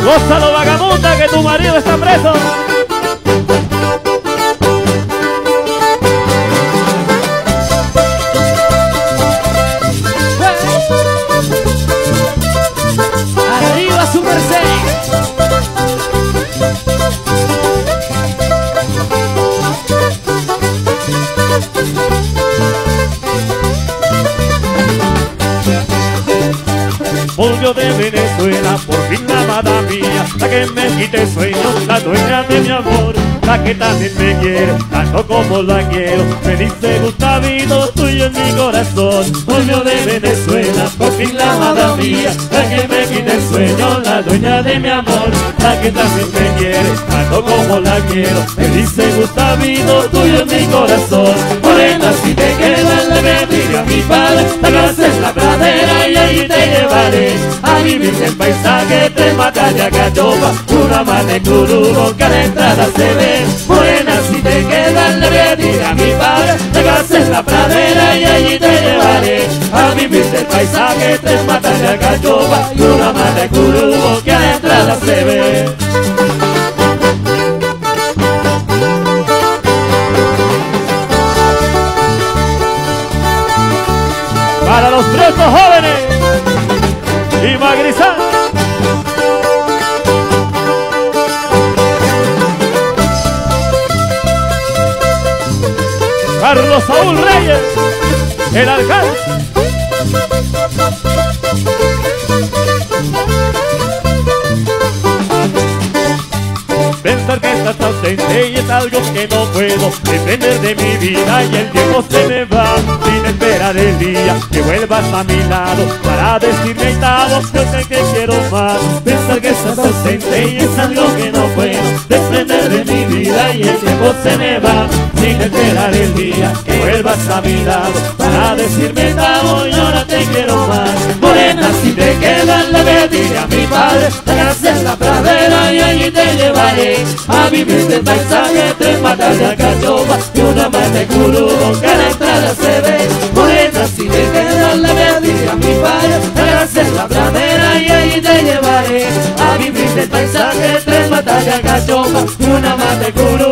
Gózalo, vagabunda, que tu marido está preso. Arriba su merced. Volvió de Venezuela, por fin la amada mía, la que me quite el sueño, la dueña de mi amor, la que también me quiere, tanto como la quiero. Me dice Gustavito, tuyo en mi corazón. Volvió de Venezuela, por fin la amada mía, la que me quite el sueño, la dueña de mi amor, la que también me quiere, tanto como la quiero. Me dice Gustavito, tuyo en mi corazón. Morena, si te quedas, le pediré a mi padre, la casa en la pradera y allí te llevaré a vivir el paisaje, tres matas de acachopa, una más de curubo que a la entrada se ve. Morena, si te quedas, le pediré a mi padre, te casa en la pradera y allí te llevaré a vivir el paisaje, tres matas de acachopa, y una más de curubo que a la entrada se ve. Para los presos jóvenes y Magrizal, Carlos Saúl Reyes, el alcalde. Pensar que estás ausente y es algo que no puedo depender de mi vida, y el tiempo se me va sin esperar el día que vuelvas a mi lado para decirme estado, yo sé que quiero más. Pensar que estás ausente y es algo que no puedo desprender de mi vida, y el tiempo se me va sin esperar el día que vuelvas a mi lado para decirme estado, y ahora te quiero más. Morena, si te quedas, le pediré a mi padre, la casa en la pradera y allí te llevaré a vivir del paisaje, tres matas de acachopa y una más de curubo que a la entrada se ve. Morena, si te quedas, le pediré a mi padre, la casa en la pradera y allí te llevaré a vivir del paisaje, tres matas de acachopa y una más de curubo